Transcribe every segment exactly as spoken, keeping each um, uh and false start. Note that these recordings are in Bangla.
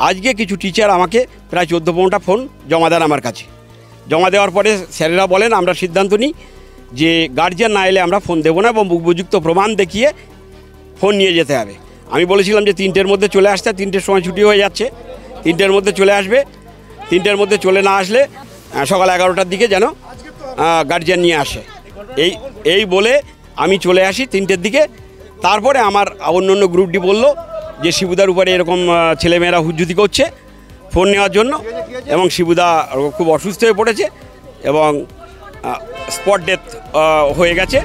আজকে কিছু টিচার আমাকে প্রায় চোদ্দো পনেরোটা ফোন জমা দেন আমার কাছে। জমা দেওয়ার পরে স্যারেরা বলেন আমরা সিদ্ধান্ত নিই যে গার্জিয়ান না এলে আমরা ফোন দেবো না এবং উপযুক্ত প্রমাণ দেখিয়ে ফোন নিয়ে যেতে হবে। আমি বলেছিলাম যে তিনটের মধ্যে চলে আসতে, তিনটের সময় ছুটি হয়ে যাচ্ছে, তিনটের মধ্যে চলে আসবে। তিনটের মধ্যে চলে না আসলে সকাল এগারোটার দিকে যেন গার্জিয়ান নিয়ে আসে। এই এই বলে আমি চলে আসি তিনটের দিকে। তারপরে আমার অন্য অন্য গ্রুপটি বলল যে শিবুদার উপরে এরকম ছেলেমেয়েরা হুজ্জুতি করছে ফোন নেওয়ার জন্য, এবং শিবুদা খুব অসুস্থ হয়ে পড়েছে এবং স্পট ডেথ হয়ে গেছে।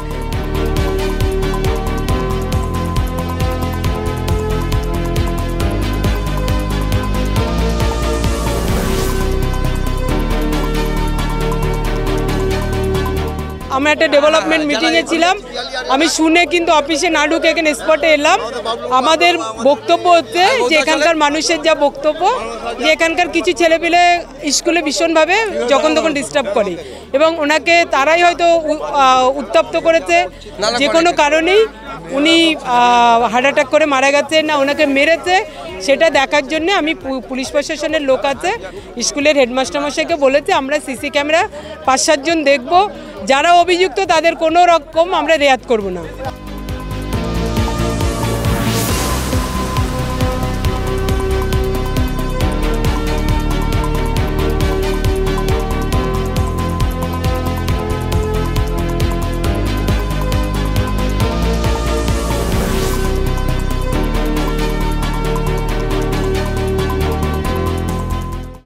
আমরা একটা ডেভেলপমেন্ট মিটিংয়ে ছিলাম, আমি শুনে কিন্তু অফিসে না ঢুকে এখানে স্পটে এলাম। আমাদের বক্তব্য হচ্ছে যে এখানকার মানুষের যা বক্তব্য যে এখানকার কিছু ছেলেপেলে স্কুলে ভীষণভাবে যখন তখন ডিস্টার্ব করে এবং ওনাকে তারাই হয়তো উত্তপ্ত করেছে যে কোনো কারণেই উনি হার্ট অ্যাটাক করে মারা গেছে না ওনাকে মেরেছে সেটা দেখার জন্য আমি পুলিশ প্রশাসনের লোক আছে স্কুলের হেডমাস্টার মশাইকে বলেছে আমরা সিসি ক্যামেরা পাঁচ সাতজন দেখব, যারা অভিযুক্ত তাদের কোনো রকম আমরা রেয়াত করব না।